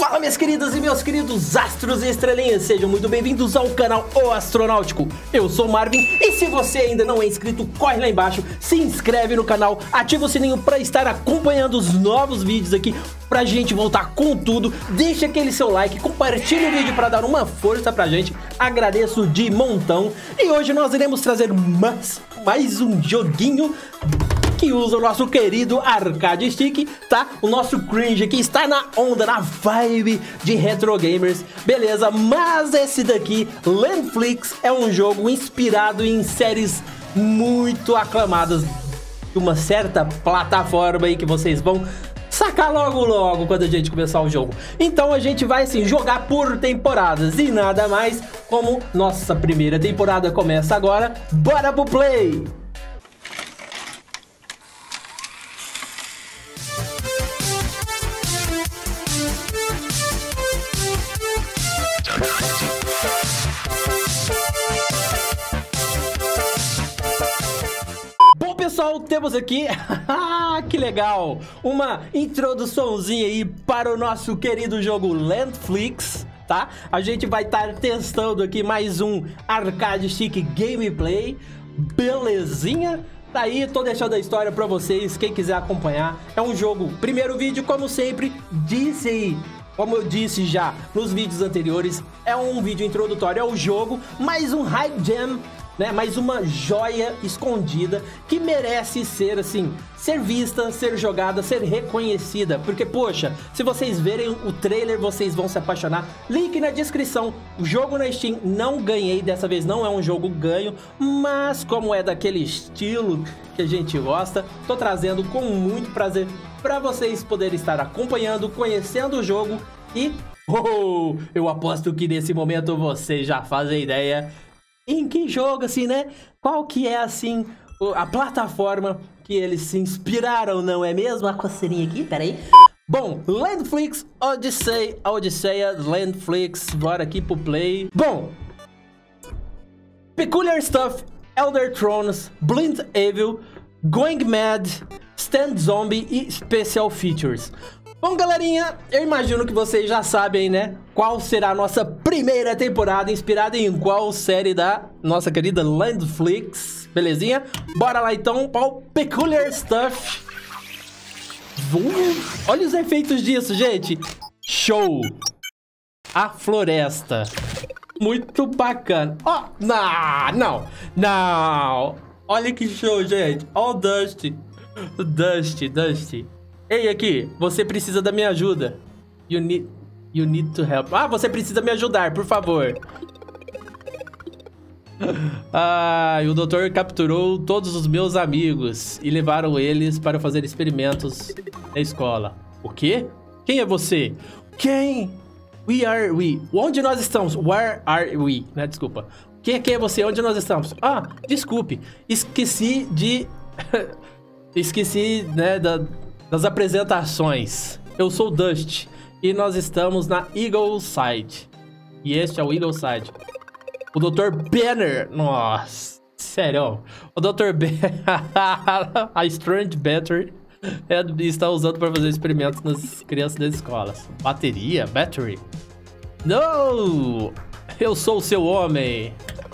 Fala, minhas queridas e meus queridos astros e estrelinhas, sejam muito bem-vindos ao canal O Astronáutico. Eu sou o Marvin e se você ainda não é inscrito, corre lá embaixo, se inscreve no canal, ativa o sininho para estar acompanhando os novos vídeos aqui, pra gente voltar com tudo. Deixa aquele seu like, compartilha o vídeo para dar uma força pra gente, agradeço de montão. E hoje nós iremos trazer mais um joguinho que usa o nosso querido arcade stick, tá? O nosso cringe aqui está na onda, na vibe de retro gamers, beleza? Mas esse daqui, Landflix, é um jogo inspirado em séries muito aclamadas de uma certa plataforma aí que vocês vão sacar logo quando a gente começar o jogo. Então a gente vai assim jogar por temporadas e nada mais como nossa primeira temporada começa agora. Bora pro play! Pessoal, temos aqui, que legal, uma introduçãozinha aí para o nosso querido jogo Landflix, tá? A gente vai estar testando aqui mais um arcade stick gameplay, belezinha? Tá aí, tô deixando a história para vocês, quem quiser acompanhar. É um jogo, primeiro vídeo, como sempre, como eu disse já nos vídeos anteriores, é um vídeo introdutório ao jogo, mais um high gem, né, mais uma joia escondida que merece ser assim, ser vista, ser jogada, ser reconhecida, porque poxa, se vocês verem o trailer vocês vão se apaixonar. Link na descrição. O jogo na Steam não ganhei, dessa vez não é um jogo ganho, mas como é daquele estilo que a gente gosta, tô trazendo com muito prazer para vocês poderem estar acompanhando, conhecendo o jogo e eu aposto que nesse momento vocês já fazem ideia em que jogo, assim, né? Qual que é, assim, a plataforma que eles se inspiraram, não é mesmo? A coceirinha aqui, peraí. Bom, Landflix, Odisseia, Landflix, bora aqui pro play. Bom, Peculiar Stuff, Elder Thrones, Blind Evil, Going Mad, Stand Zombie e Special Features. Bom, galerinha, eu imagino que vocês já sabem, né? Qual será a nossa primeira temporada, inspirada em qual série da nossa querida Landflix, belezinha? Bora lá então para o Peculiar Stuff. Olha os efeitos disso, gente. Show! A floresta. Muito bacana. Ó, não. Olha que show, gente. Ó o Dusty. Dusty. Ei, aqui, você precisa da minha ajuda. You need to help. Ah, você precisa me ajudar, por favor. E o doutor capturou todos os meus amigos e levaram eles para fazer experimentos na escola. O quê? Quem é você? Quem? We. Onde nós estamos? Where are we? Né, desculpa. Quem é você? Onde nós estamos? Ah, desculpe. Esqueci, né, das apresentações. Eu sou o Dust e nós estamos na Eagle Side. E este é o Eagle Side. O Dr. Banner, nossa, sério. O Dr. Banner, a Strange Battery, está usando para fazer experimentos nas crianças das escolas. Bateria? Battery? Não! Eu sou o seu homem.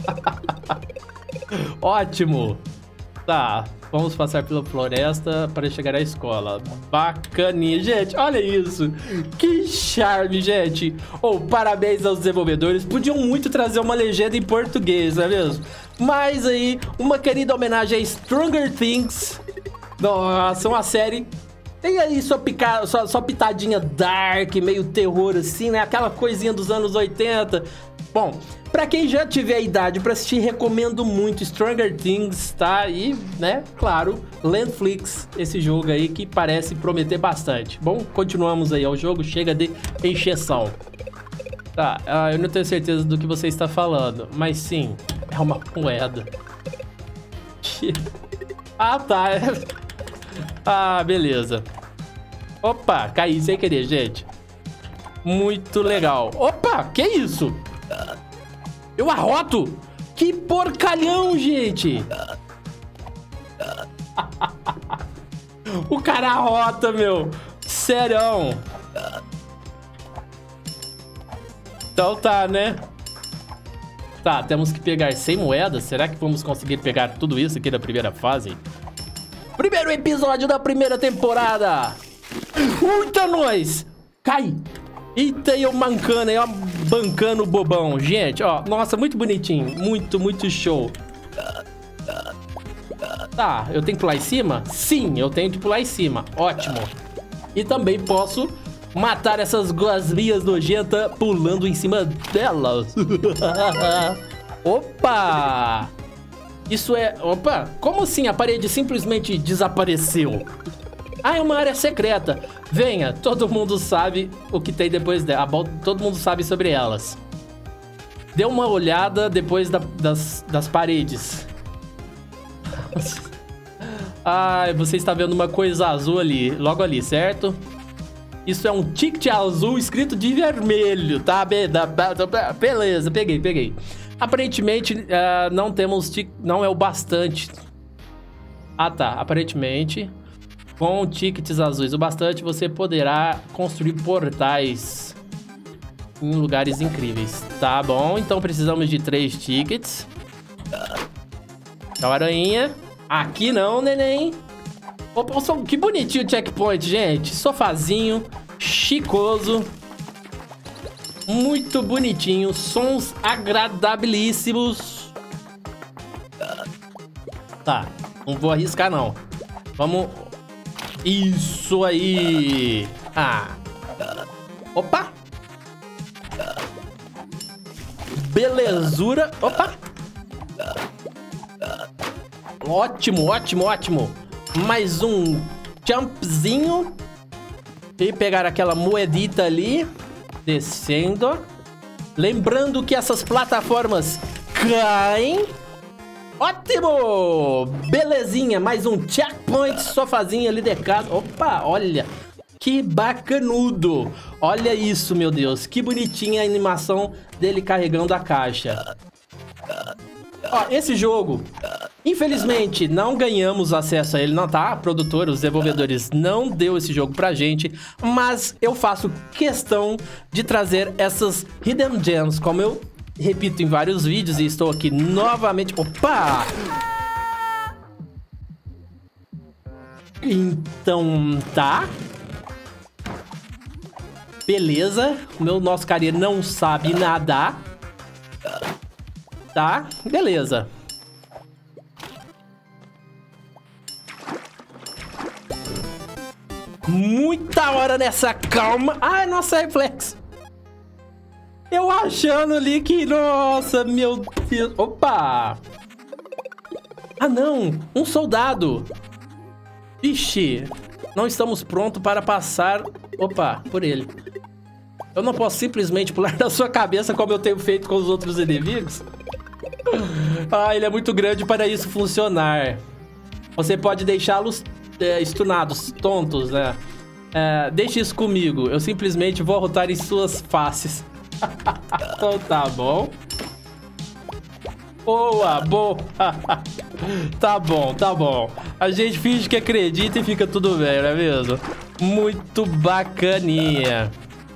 Ótimo. Tá, vamos passar pela floresta para chegar à escola. Bacaninha, gente, olha isso. Que charme, gente. Parabéns aos desenvolvedores. Podiam muito trazer uma legenda em português, não é mesmo? Mas aí, uma querida homenagem a Stranger Things. Nossa, uma série. Tem aí sua pitadinha dark, meio terror assim, né? Aquela coisinha dos anos 80. Bom, pra quem já tiver a idade pra assistir, recomendo muito Stranger Things, tá? E, né, claro, Landflix, esse jogo aí que parece prometer bastante. Bom, continuamos aí ao jogo, chega de encheção. Tá, eu não tenho certeza do que você está falando, mas sim, é uma moeda. Tá. Beleza. Opa, caí sem querer, gente. Muito legal. Opa, que isso? Eu arroto? Que porcalhão, gente. O cara arrota, meu. Serão. Então tá, né? Tá, temos que pegar 100 moedas. Será que vamos conseguir pegar tudo isso aqui da primeira fase? Primeiro episódio da primeira temporada. Eita, nós! Cai! Eita, eu mancando, eu bancando o bobão. Gente, ó, nossa, muito bonitinho. Muito, muito show. Tá, eu tenho que pular em cima? Sim, eu tenho que pular em cima. Ótimo. E também posso matar essas gosminhas nojentas pulando em cima delas. Opa! Isso é... Opa! Como assim a parede simplesmente desapareceu? Ah, é uma área secreta. Venha, todo mundo sabe o que tem depois dela. Todo mundo sabe sobre elas. Dê uma olhada depois das paredes. Ai, você está vendo uma coisa azul ali, logo ali, certo? Isso é um ticket azul escrito de vermelho, tá? Beleza, peguei. Aparentemente, não temos... Não é o bastante. Ah, tá. Aparentemente, com tickets azuis o bastante, você poderá construir portais em lugares incríveis. Tá bom, então precisamos de 3 tickets. Tchau, aranha. Aqui não, neném. Opa, que bonitinho o checkpoint, gente. Sofazinho, chicoso. Muito bonitinho. Sons agradabilíssimos. Tá, não vou arriscar, não. Vamos... Isso aí. Ah. Opa. Belezura. Opa. Ótimo, ótimo, ótimo. Mais um jumpzinho. E pegar aquela moedita ali. Descendo. Lembrando que essas plataformas caem. Ótimo! Belezinha, mais um checkpoint, sofazinho ali de casa. Opa, olha. Que bacanudo. Olha isso, meu Deus. Que bonitinha a animação dele carregando a caixa. Ó, esse jogo... Infelizmente, não ganhamos acesso a ele, não tá? A produtora, os desenvolvedores não deu esse jogo pra gente, mas eu faço questão de trazer essas Hidden Gems, como eu repito em vários vídeos e estou aqui novamente... Opa! Então, tá. Beleza. Nosso carinha não sabe nadar. Tá, beleza. Muita hora nessa calma. Ai, nossa, reflexo. Eu achando ali que... Nossa, meu Deus. Opa. Ah, não. Um soldado. Ixi. Não estamos prontos para passar... Opa, por ele. Eu não posso simplesmente pular na sua cabeça como eu tenho feito com os outros inimigos. Ah, ele é muito grande para isso funcionar. Você pode deixá-los... stunados, tontos, né? Deixe isso comigo. Eu simplesmente vou rotar em suas faces. Então tá bom. Boa, boa. Tá bom, tá bom. A gente finge que acredita e fica tudo bem, não é mesmo? Muito bacaninha.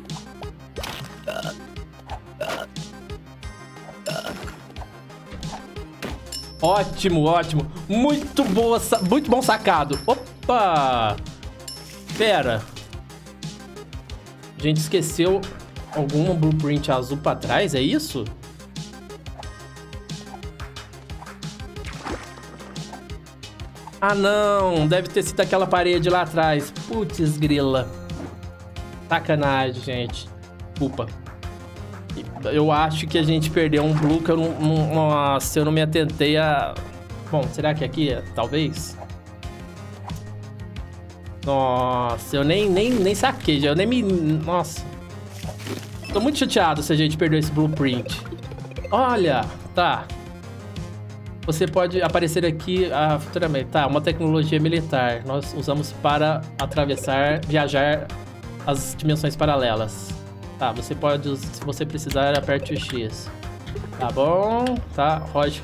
Ótimo, ótimo. Muito boa, muito bom sacado. Opa! Pera. A gente esqueceu alguma blueprint azul pra trás, é isso? Ah, não. Deve ter sido aquela parede lá atrás. Putz, grila. Sacanagem, gente. Desculpa. Eu acho que a gente perdeu um blue que eu não... Nossa, eu não me atentei a... Bom, será que aqui é? Talvez? Nossa, eu nem saquei. Eu nem me... Nossa. Tô muito chateado se a gente perdeu esse blueprint. Olha, tá. Você pode aparecer aqui futuramente. Tá, uma tecnologia militar. Nós usamos para atravessar, viajar as dimensões paralelas. Tá, você pode, se você precisar, aperte o X. Tá bom, tá, Roger.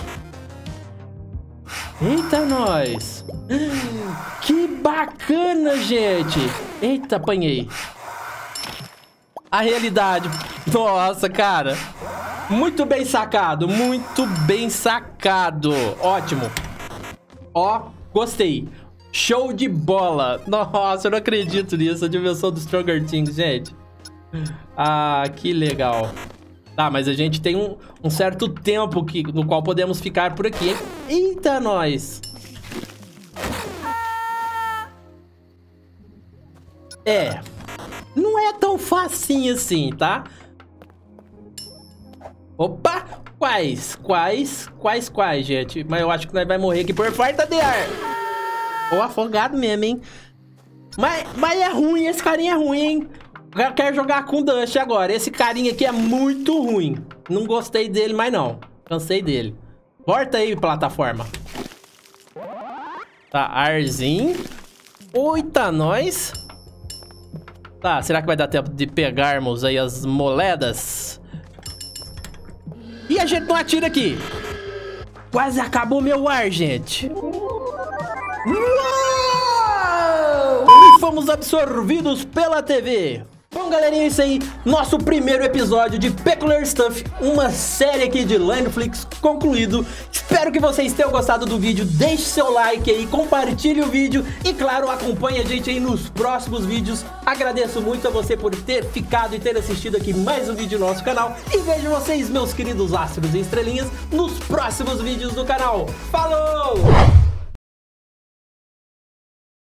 Eita, nós! Que bacana, gente! Eita, apanhei. A realidade Nossa, cara. Muito bem sacado, muito bem sacado. Ótimo. Ó, gostei. Show de bola. Nossa, eu não acredito nisso. A dimensão do Stronger Things, gente. Ah, que legal. Tá, mas a gente tem um certo tempo no qual podemos ficar por aqui, hein? Eita, nós. É. Não é tão facinho assim, tá? Opa! Quais, gente? Mas eu acho que nós vai morrer aqui por falta de ar. Ou afogado mesmo, hein? Mas é ruim, esse carinha é ruim, hein? Eu quero jogar com o Dust agora. Esse carinha aqui é muito ruim. Não gostei dele mais não. Cansei dele. Volta aí, plataforma. Tá, arzinho. Eita, nós. Tá, será que vai dar tempo de pegarmos aí as moedas? E a gente não atira aqui. Quase acabou meu ar, gente. E fomos absorvidos pela TV. Bom, galerinha, é isso aí. Nosso primeiro episódio de Peculiar Stuff, uma série aqui de Netflix concluído. Espero que vocês tenham gostado do vídeo. Deixe seu like aí, compartilhe o vídeo e, claro, acompanhe a gente aí nos próximos vídeos. Agradeço muito a você por ter ficado e ter assistido aqui mais um vídeo no nosso canal. E vejo vocês, meus queridos astros e estrelinhas, nos próximos vídeos do canal. Falou!